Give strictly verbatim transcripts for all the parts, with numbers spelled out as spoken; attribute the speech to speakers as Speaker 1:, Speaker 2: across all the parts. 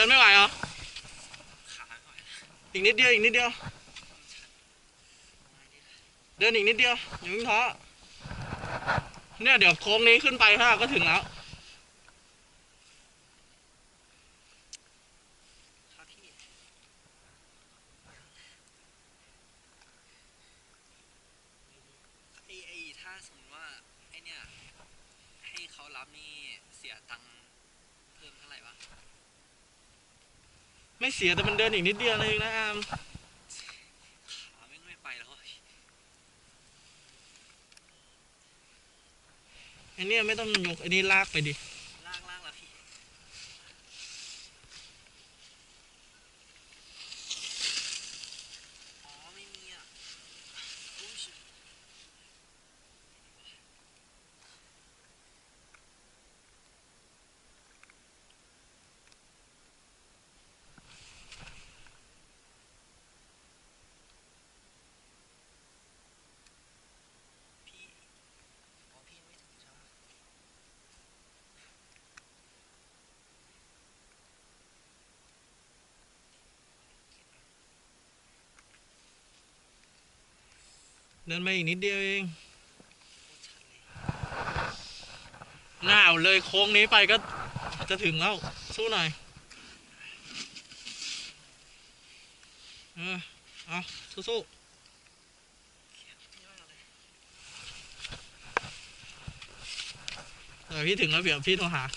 Speaker 1: นไม่ไหวเหรอ
Speaker 2: ขาไม่ไหว
Speaker 1: อีกนิดเดียวอีกนิดเดียวเดินอีกนิดเดียวอย่าเพิ่งท้อเนี่ยเดี๋ยวโค้งนี้ขึ้นไปฮะก็ถึงแล้ว
Speaker 2: ครับพี่ไอ้ไอ้ถ้าสมมติว่าไอ้เนี่ยให้เขารับนี่เสียตังค์เพิ่มเท่าไหร่วะ
Speaker 1: ไม่เสียแต่มันเดินอีกนิดเดียวเองนะอาม
Speaker 2: ขาไม่ไม่ไปแล้ว
Speaker 1: ไอ้นี่ไม่ต้องยกไอ้นี่ลากไปดิ
Speaker 2: ลากลากแล้วพี่อ๋อไม่มีอ่ะพี่อ๋อพี่ไม่ถึงใช่ไหม
Speaker 1: เดินไปอีกนิดเดียวเอง
Speaker 2: โคตรชัดเลย
Speaker 1: หน้าเลยโค้งนี้ไปก็จะถึงแล้วสู้หน่อยเออเอาสู้ๆเดี๋ยวพี่ถึงแล้วเดี๋ยวพี่โทรหา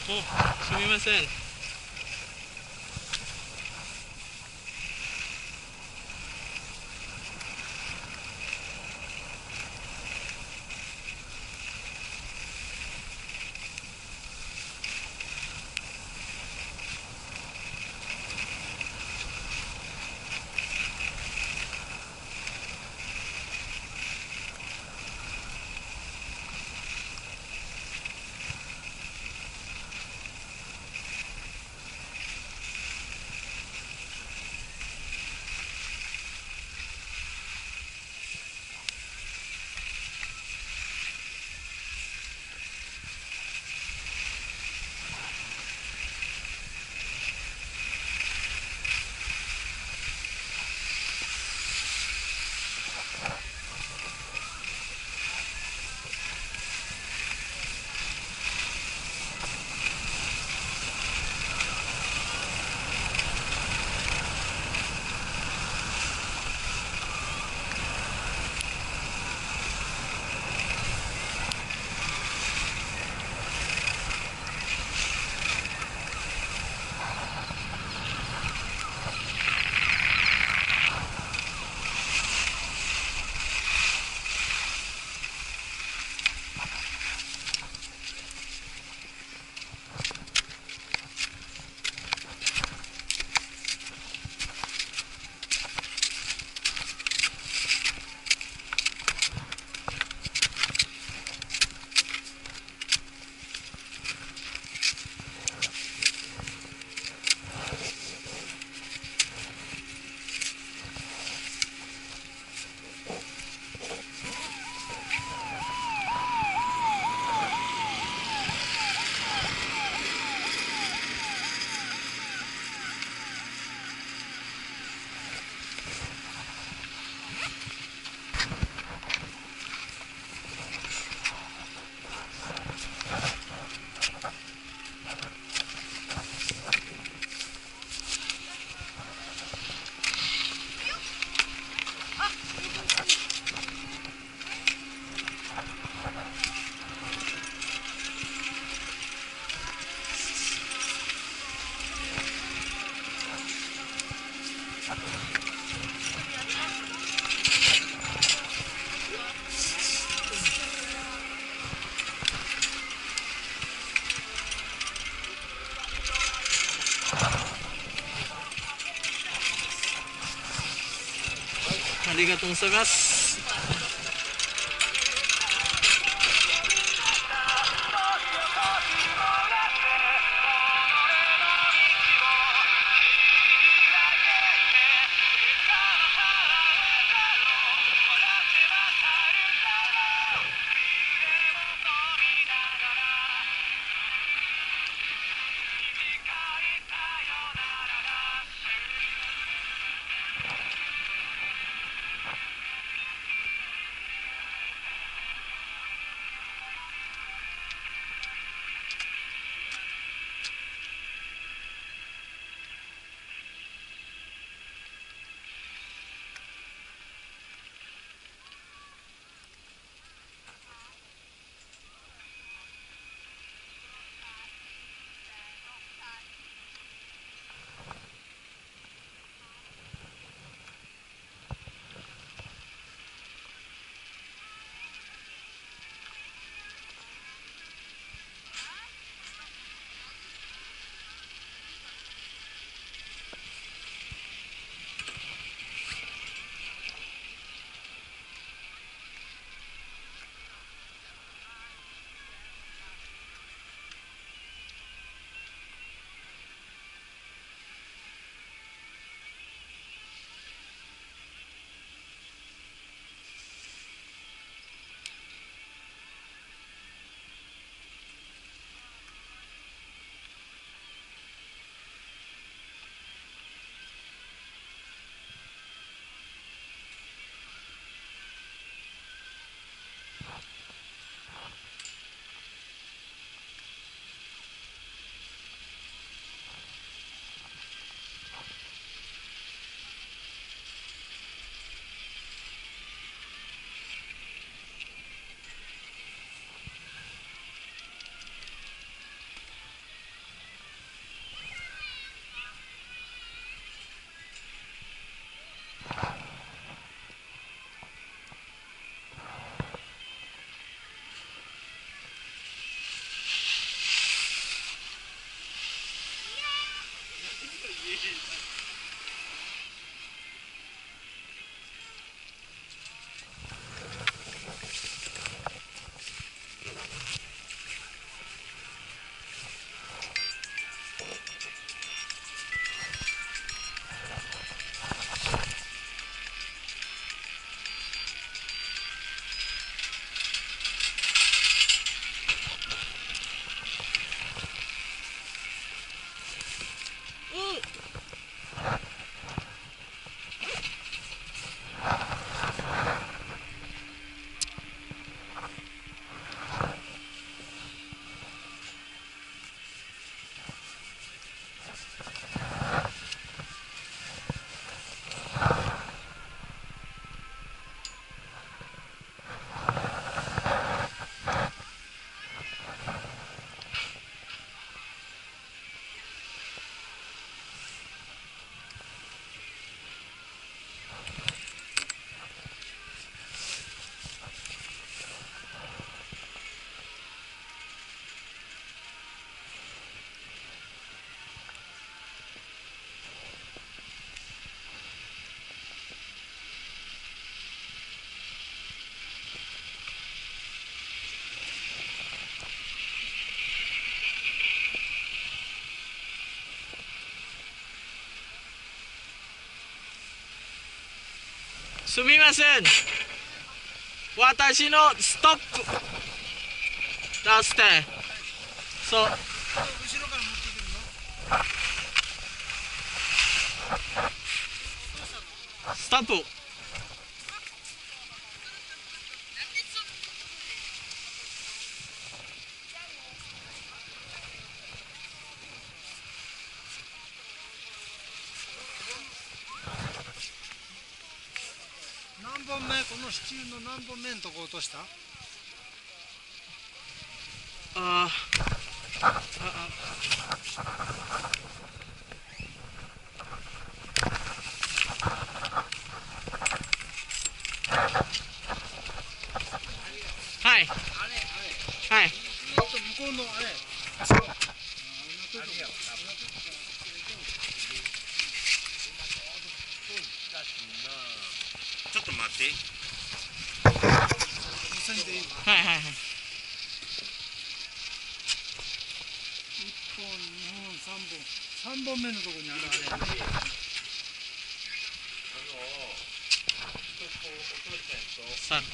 Speaker 1: お、すみません。ありがとうございます。 すみません。私のストップ出して。そう。
Speaker 3: 後ろから持ってくるの？
Speaker 1: ストップ。
Speaker 3: 何本目？この支柱の何本目のとこ落とした？
Speaker 1: ああ。あはい。はい。
Speaker 3: あと向こうのあれ。
Speaker 4: ちょっと待って。
Speaker 1: はいはいはい。
Speaker 3: 一本、二本、三本、三本目のところにあるあれ。
Speaker 1: さあ。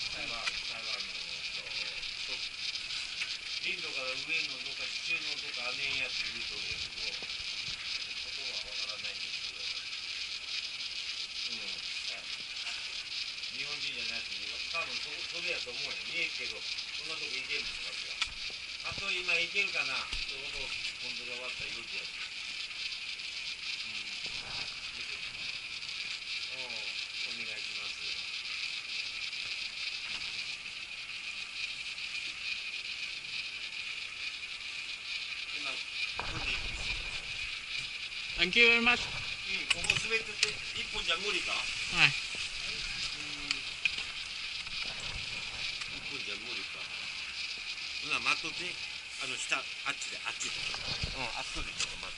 Speaker 4: リンドから上のどっか支柱のどっかあねんやつ言うとるんですけど、ことはわからないんですけど、うん、日本人じゃないやつに、多分そそれやと思うよ。見えるけど、そんなとこ行けるんですか、あと今行けるかな、ちょうど本当に終わったよじやつ。うん、お願いします。今、ここで行くし。
Speaker 1: Thank you very much。
Speaker 4: うん、ここ滑ってて一本じゃ無理か？
Speaker 1: はい。
Speaker 4: 一本じゃ無理か。ほな待っとって。あの下あっちであっちで。うん、あそこでちょっと待って。